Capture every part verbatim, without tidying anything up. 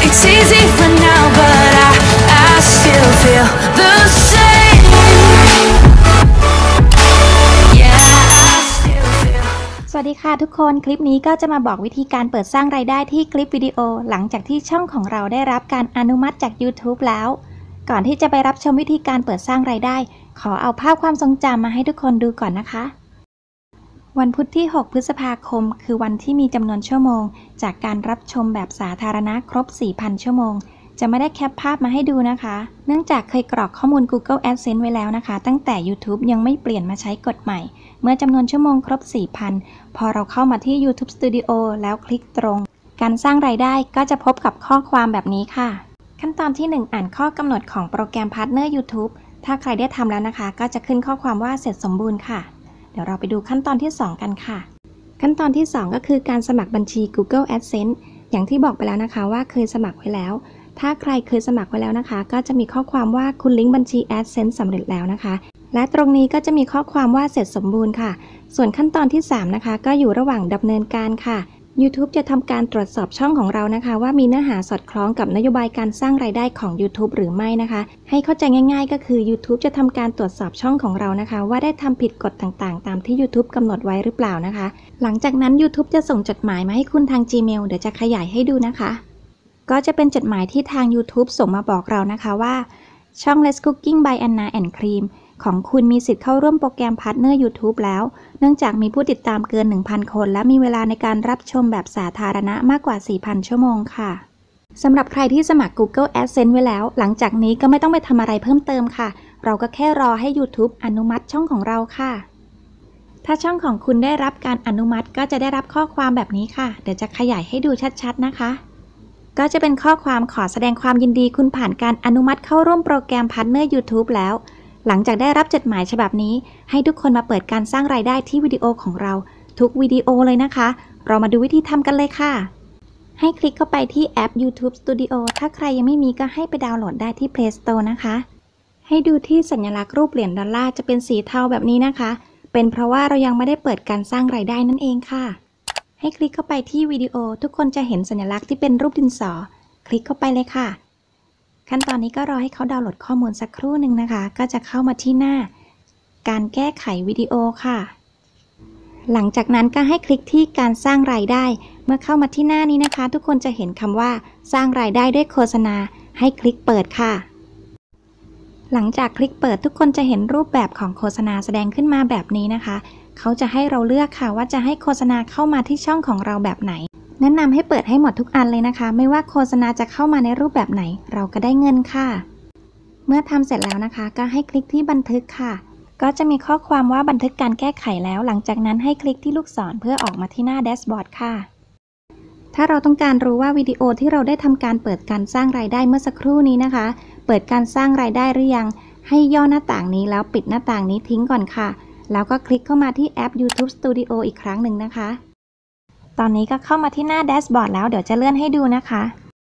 It's easy for now, but I, I still feel the same. Yeah, I still feel. สวัสดีค่ะทุกคนคลิปนี้ก็จะมาบอกวิธีการเปิดสร้างรายได้ที่คลิปวิดีโอหลังจากที่ช่องของเราได้รับการอนุมัติจาก YouTube แล้วก่อนที่จะไปรับชมวิธีการเปิดสร้างรายได้ขอเอาภาพความทรงจำมาให้ทุกคนดูก่อนนะคะวันพุธที่หกพฤษภาคมคือวันที่มีจำนวนชั่วโมงจากการรับชมแบบสาธารณะครบ สี่พัน ชั่วโมงจะไม่ได้แคปภาพมาให้ดูนะคะเนื่องจากเคยกรอกข้อมูล Google AdSense ไว้แล้วนะคะตั้งแต่ YouTube ยังไม่เปลี่ยนมาใช้กฎใหม่เมื่อจำนวนชั่วโมงครบ สี่พัน พอเราเข้ามาที่ YouTube Studio แล้วคลิกตรงการสร้างรายได้ก็จะพบกับข้อความแบบนี้ค่ะขั้นตอนที่หนึ่งอ่านข้อกำหนดของโปรแกรม Partner YouTube ถ้าใครได้ทำแล้วนะคะก็จะขึ้นข้อความว่าเสร็จสมบูรณ์ค่ะเดี๋ยวเราไปดูขั้นตอนที่สองกันค่ะขั้นตอนที่สองก็คือการสมัครบัญชี Google AdSense อย่างที่บอกไปแล้วนะคะว่าเคยสมัครไว้แล้วถ้าใครเคยสมัครไว้แล้วนะคะก็จะมีข้อความว่าคุณลิงก์บัญชี AdSense สำเร็จแล้วนะคะและตรงนี้ก็จะมีข้อความว่าเสร็จสมบูรณ์ค่ะส่วนขั้นตอนที่สามนะคะก็อยู่ระหว่างดำเนินการค่ะ YouTube จะทำการตรวจสอบช่องของเรานะคะว่ามีเนื้อหาสอดคล้องกับนโยบายการสร้างรายได้ของ YouTube หรือไม่นะคะให้เข้าใจง่ายๆก็คือ YouTube จะทำการตรวจสอบช่องของเรานะคะว่าได้ทำผิดกฎต่างๆตามที่ YouTube กำหนดไว้หรือเปล่านะคะหลังจากนั้น YouTube จะส่งจดหมายมาให้คุณทาง Gmail เดี๋ยวจะขยายให้ดูนะคะก็จะเป็นจดหมายที่ทาง YouTube ส่งมาบอกเรานะคะว่าช่อง Let's Cooking by Anna and Cream ของคุณมีสิทธิ์เข้าร่วมโปรแกรม Partner YouTube แล้วเนื่องจากมีผู้ติดตามเกิน หนึ่งพัน คนและมีเวลาในการรับชมแบบสาธารณะมากกว่า สี่พัน ชั่วโมงค่ะสำหรับใครที่สมัคร Google AdSense ไว้แล้วหลังจากนี้ก็ไม่ต้องไปทำอะไรเพิ่มเติมค่ะเราก็แค่รอให้ YouTube อนุมัติช่องของเราค่ะถ้าช่องของคุณได้รับการอนุมัติก็จะได้รับข้อความแบบนี้ค่ะเดี๋ยวจะขยายให้ดูชัดๆนะคะก็จะเป็นข้อความขอแสดงความยินดีคุณผ่านการอนุมัติเข้าร่วมโปรแกรม Partner YouTube แล้วหลังจากได้รับจดหมายฉบับนี้ให้ทุกคนมาเปิดการสร้างรายได้ที่วิดีโอของเราทุกวิดีโอเลยนะคะเรามาดูวิธีทำกันเลยค่ะให้คลิกเข้าไปที่แอป YouTube Studio ถ้าใครยังไม่มีก็ให้ไปดาวน์โหลดได้ที่ Play Store นะคะให้ดูที่สัญลักษณ์รูปเหรียญดอลลาร์จะเป็นสีเทาแบบนี้นะคะเป็นเพราะว่าเรายังไม่ได้เปิดการสร้างรายได้นั่นเองค่ะให้คลิกเข้าไปที่วิดีโอทุกคนจะเห็นสัญลักษณ์ที่เป็นรูปดินสอคลิกเข้าไปเลยค่ะขั้นตอนนี้ก็รอให้เขาดาวน์โหลดข้อมูลสักครู่หนึ่งนะคะก็จะเข้ามาที่หน้าการแก้ไขวิดีโอค่ะหลังจากนั้นก็ให้คลิกที่การสร้างรายได้เมื่อเข้ามาที่หน้านี้นะคะทุกคนจะเห็นคำว่าสร้างรายได้ด้วยโฆษณาให้คลิกเปิดค่ะหลังจากคลิกเปิดทุกคนจะเห็นรูปแบบของโฆษณาแสดงขึ้นมาแบบนี้นะคะเขาจะให้เราเลือกค่ะว่าจะให้โฆษณาเข้ามาที่ช่องของเราแบบไหนแนะนำให้เปิดให้หมดทุกอันเลยนะคะไม่ว่าโฆษณาจะเข้ามาในรูปแบบไหนเราก็ได้เงินค่ะเมื่อทำเสร็จแล้วนะคะก็ให้คลิกที่บันทึกค่ะก็จะมีข้อความว่าบันทึกการแก้ไขแล้วหลังจากนั้นให้คลิกที่ลูกศรเพื่อออกมาที่หน้าแดชบอร์ดค่ะถ้าเราต้องการรู้ว่าวิดีโอที่เราได้ทำการเปิดการสร้างรายได้เมื่อสักครู่นี้นะคะเปิดการสร้างรายได้หรือยังให้ย่อหน้าต่างนี้แล้วปิดหน้าต่างนี้ทิ้งก่อนค่ะแล้วก็คลิกเข้ามาที่แอป YouTube Studio อีกครั้งหนึ่งนะคะตอนนี้ก็เข้ามาที่หน้าแดชบอร์ดแล้วเดี๋ยวจะเลื่อนให้ดูนะคะ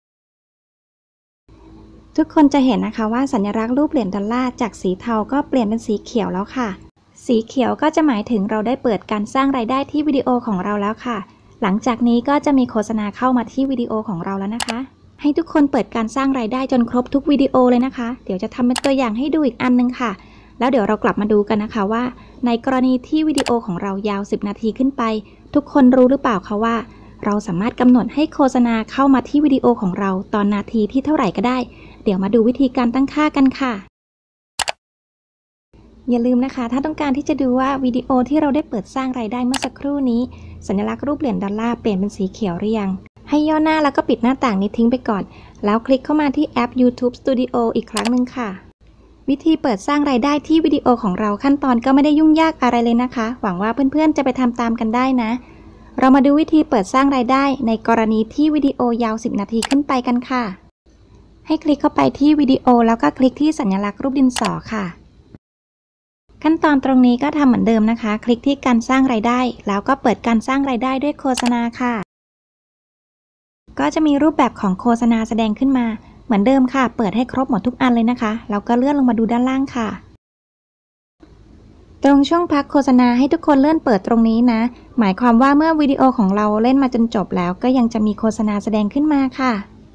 ทุกคนจะเห็นนะคะว่าสัญลักษณ์รูปเหรียญดอลลาร์จากสีเทาก็เปลี่ยนเป็นสีเขียวแล้วค่ะสีเขียวก็จะหมายถึงเราได้เปิดการสร้างรายได้ที่วิดีโอของเราแล้วค่ะหลังจากนี้ก็จะมีโฆษณาเข้ามาที่วิดีโอของเราแล้วนะคะให้ทุกคนเปิดการสร้างรายได้จนครบทุกวิดีโอเลยนะคะเดี๋ยวจะทำเป็นตัวอย่างให้ดูอีกอันนึงค่ะแล้วเดี๋ยวเรากลับมาดูกันนะคะว่าในกรณีที่วิดีโอของเรายาวสิบนาทีขึ้นไปทุกคนรู้หรือเปล่าคะว่าเราสามารถกำหนดให้โฆษณาเข้ามาที่วิดีโอของเราตอนนาทีที่เท่าไหร่ก็ได้เดี๋ยวมาดูวิธีการตั้งค่ากันค่ะอย่าลืมนะคะถ้าต้องการที่จะดูว่าวิดีโอที่เราได้เปิดสร้างรายได้เมื่อสักครู่นี้สัญลักษณ์รูปเหรียญดอลลาร์เปลี่ยนเป็นสีเขียวหรือยังให้ย่อหน้าแล้วก็ปิดหน้าต่างนี้ทิ้งไปก่อนแล้วคลิกเข้ามาที่แอป YouTube Studio อีกครั้งหนึ่งค่ะวิธีเปิดสร้างรายได้ที่วิดีโอของเราขั้นตอนก็ไม่ได้ยุ่งยากอะไรเลยนะคะหวังว่าเพื่อนๆจะไปทำตามกันได้นะเรามาดูวิธีเปิดสร้างรายได้ในกรณีที่วิดีโอยาวสิบนาทีขึ้นไปกันค่ะให้คลิกเข้าไปที่วิดีโอแล้วก็คลิกที่สัญลักษณ์รูปดินสอค่ะขั้นตอนตรงนี้ก็ทำเหมือนเดิมนะคะคลิกที่การสร้างรายได้แล้วก็เปิดการสร้างรายได้ด้วยโฆษณาค่ะก็จะมีรูปแบบของโฆษณาแสดงขึ้นมาเหมือนเดิมค่ะเปิดให้ครบหมดทุกอันเลยนะคะแล้วก็เลื่อนลงมาดูด้านล่างค่ะตรงช่วงพักโฆษณาให้ทุกคนเลื่อนเปิดตรงนี้นะหมายความว่าเมื่อวิดีโอของเราเล่นมาจนจบแล้วก็ยังจะมีโฆษณาแสดงขึ้นมาค่ะ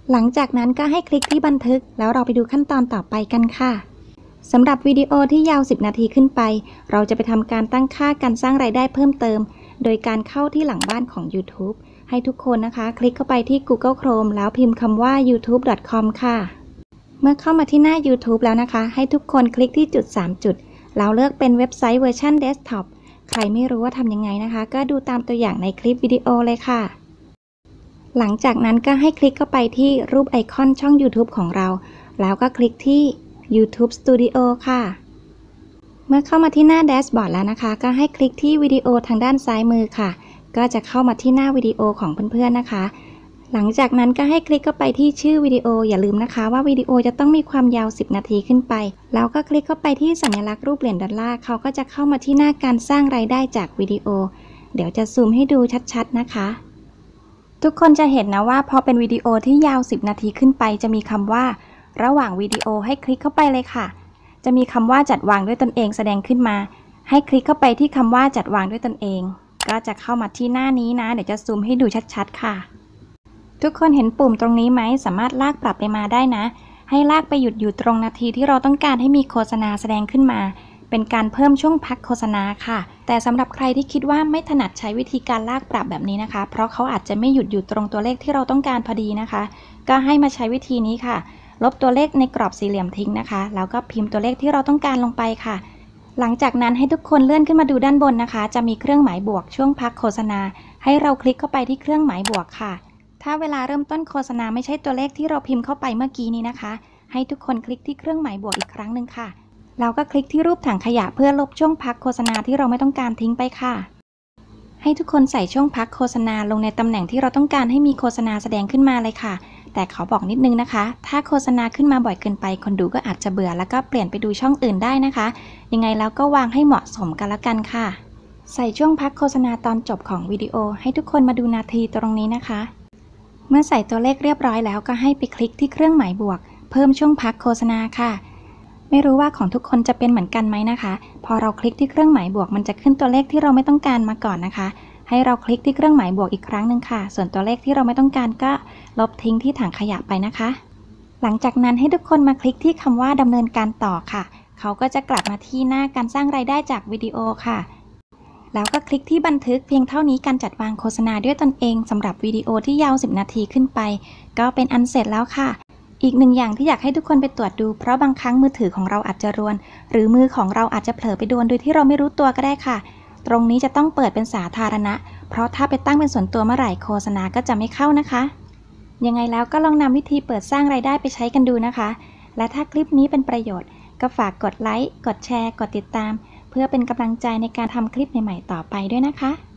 หลังจากนั้นก็ให้คลิกที่บันทึกแล้วเราไปดูขั้นตอนต่อไปกันค่ะสำหรับวิดีโอที่ยาวสิบนาทีขึ้นไปเราจะไปทำการตั้งค่าการสร้างรายได้เพิ่มเติมโดยการเข้าที่หลังบ้านของ YouTube ให้ทุกคนนะคะคลิกเข้าไปที่ Google Chrome แล้วพิมพ์คำว่า ยูทูบ ดอท คอม ค่ะเมื่อเข้ามาที่หน้า YouTube แล้วนะคะให้ทุกคนคลิกที่จุดสามจุดแล้วเลือกเป็นเว็บไซต์เวอร์ชันเดสก์ท็อปใครไม่รู้ว่าทำยังไงนะคะก็ดูตามตัวอย่างในคลิปวิดีโอเลยค่ะหลังจากนั้นก็ให้คลิกเข้าไปที่รูปไอคอนช่อง YouTube ของเราแล้วก็คลิกที่ YouTube Studio ค่ะเมื่อเข้ามาที่หน้าแดชบอร์ดแล้วนะคะก็ให้คลิกที่วิดีโอทางด้านซ้ายมือค่ะก็จะเข้ามาที่หน้าวิดีโอของเพื่อนๆนะคะหลังจากนั้นก็ให้คลิกเข้าไปที่ชื่อวิดีโออย่าลืมนะคะว่าวิดีโอจะต้องมีความยาวสิบนาทีขึ้นไปแล้วก็คลิกเข้าไปที่สัญลักษณ์รูปเหรียญดอลลาร์เขาก็จะเข้ามาที่หน้าการสร้างรายได้จากวิดีโอเดี๋ยวจะซูมให้ดูชัดๆนะคะทุกคนจะเห็นนะว่าพอเป็นวิดีโอที่ยาวสิบนาทีขึ้นไปจะมีคำว่าระหว่างวิดีโอให้คลิกเข้าไปเลยค่ะจะมีคำว่าจัดวางด้วยตนเองแสดงขึ้นมาให้คลิกเข้าไปที่คำว่าจัดวางด้วยตนเองก็จะเข้ามาที่หน้านี้นะเดี๋ยวจะซูมให้ดูชัดๆค่ะทุกคนเห็นปุ่มตรงนี้ไหมสามารถลากปรับไปมาได้นะให้ลากไปหยุดอยู่ตรงนาทีที่เราต้องการให้มีโฆษณาแสดงขึ้นมาเป็นการเพิ่มช่วงพักโฆษณาค่ะแต่สำหรับใครที่คิดว่าไม่ถนัดใช้วิธีการลากปรับแบบนี้นะคะเพราะเขาอาจจะไม่หยุดอยู่ตรงตัวเลขที่เราต้องการพอดีนะคะก็ให้มาใช้วิธีนี้ค่ะลบตัวเลขในกรอบสี่เหลี่ยมทิ้งนะคะแล้วก็พิมพ์ตัวเลขที่เราต้องการลงไปค่ะหลังจากนั้นให้ทุกคนเลื่อนขึ้นมาดูด้านบนนะคะจะมีเครื่องหมายบวกช่วงพักโฆษณาให้เราคลิกเข้าไปที่เครื่องหมายบวกค่ะถ้าเวลาเริ่มต้นโฆษณาไม่ใช่ตัวเลขที่เราพิมพ์เข้าไปเมื่อกี้นี้นะคะให้ทุกคนคลิกที่เครื่องหมายบวกอีกครั้งหนึ่งค่ะแล้วก็คลิกที่รูปถังขยะเพื่อลบช่วงพักโฆษณาที่เราไม่ต้องการทิ้งไปค่ะให้ทุกคนใส่ช่วงพักโฆษณาลงในตำแหน่งที่เราต้องการให้มีโฆษณาแสดงขึ้นมาเลยค่ะแต่ขอบอกนิดนึงนะคะถ้าโฆษณาขึ้นมาบ่อยเกินไปคนดูก็อาจจะเบื่อแล้วก็เปลี่ยนไปดูช่องอื่นได้นะคะยังไงแล้วก็วางให้เหมาะสมกันละกันค่ะใส่ช่วงพักโฆษณาตอนจบของวิดีโอให้ทุกคนมาดูนาทีตรงนี้นะคะเมื่อใส่ตัวเลขเรียบร้อยแล้วก็ให้ไปคลิกที่เครื่องหมายบวกเพิ่มช่วงพักโฆษณาค่ะไม่รู้ว่าของทุกคนจะเป็นเหมือนกันไหมนะคะพอเราคลิกที่เครื่องหมายบวกมันจะขึ้นตัวเลขที่เราไม่ต้องการมาก่อนนะคะให้เราคลิกที่เครื่องหมายบวกอีกครั้งหนึ่งค่ะส่วนตัวเลขที่เราไม่ต้องการก็ลบทิ้งที่ถังขยะไปนะคะหลังจากนั้นให้ทุกคนมาคลิกที่คำว่าดำเนินการต่อค่ะเขาก็จะกลับมาที่หน้าการสร้างรายได้จากวิดีโอค่ะแล้วก็คลิกที่บันทึกเพียงเท่านี้การจัดวางโฆษณาด้วยตนเองสำหรับวิดีโอที่ยาวสิบนาทีขึ้นไปก็เป็นอันเสร็จแล้วค่ะอีกหนึ่งอย่างที่อยากให้ทุกคนไปตรวจดูเพราะบางครั้งมือถือของเราอาจจะรวนหรือมือของเราอาจจะเผลอไปโดนโดยที่เราไม่รู้ตัวก็ได้ค่ะตรงนี้จะต้องเปิดเป็นสาธารณะเพราะถ้าไปตั้งเป็นส่วนตัวเมื่อไหร่โฆษณาก็จะไม่เข้านะคะยังไงแล้วก็ลองนำวิธีเปิดสร้างรายได้ไปใช้กันดูนะคะและถ้าคลิปนี้เป็นประโยชน์ก็ฝากกดไลค์กดแชร์กดติดตามเพื่อเป็นกำลังใจในการทำคลิปใหม่ๆต่อไปด้วยนะคะ